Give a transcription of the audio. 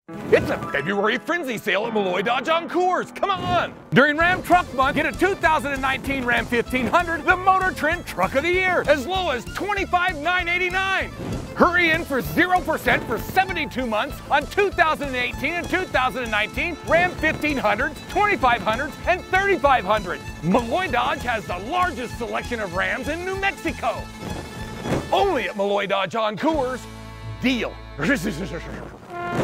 It's a February frenzy sale at Melloy Dodge on Coors. Come on! During Ram Truck Month, get a 2019 Ram 1500, the Motor Trend Truck of the Year, as low as $25,989. Hurry in for 0% for 72 months on 2018 and 2019 Ram 1500s, 2500s, and 3500s. Melloy Dodge has the largest selection of Rams in New Mexico. Only at Melloy Dodge on Coors. Deal.